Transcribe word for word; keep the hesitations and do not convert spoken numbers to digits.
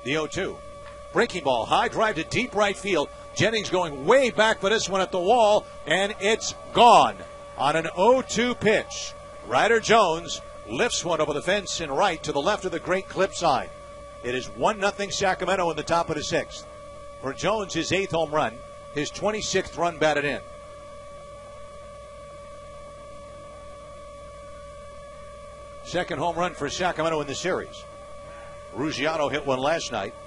the oh two. Breaking ball, high drive to deep right field. Jennings going way back for this one at the wall, and it's gone on an oh two pitch. Ryder Jones lifts one over the fence and right to the left of the Great Clip side. It is one nothing Sacramento in the top of the sixth. For Jones, his eighth home run, his twenty-sixth run batted in. Second home run for Sacramento in the series. Ruggiano hit one last night.